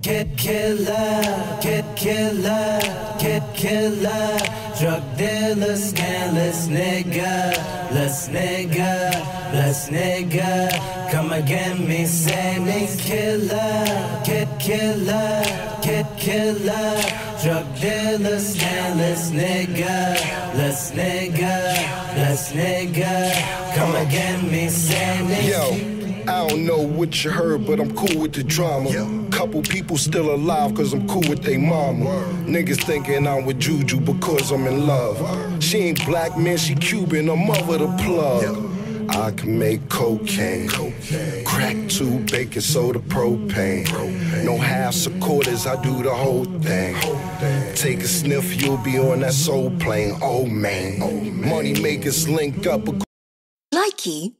Kid killer, kid killer, kid killer. Drug dealer, scandalous nigga. Let's nigga, let's nigga. Come again, me say me killer. Kid killer, kid killer. Drug dealer, scandalous nigga. Let's nigga, let's nigga. Come again, me say me. Yo, I don't know what you heard, but I'm cool with the drama. Couple people still alive, cause I'm cool with they mama. Niggas thinking I'm with Juju because I'm in love. She ain't black, man, she Cuban, I'm over the plug. I can make cocaine, crack 2, baking soda, propane. No halves or quarters, I do the whole thing. Take a sniff, you'll be on that soul plane. Oh man, money makers link up. Likey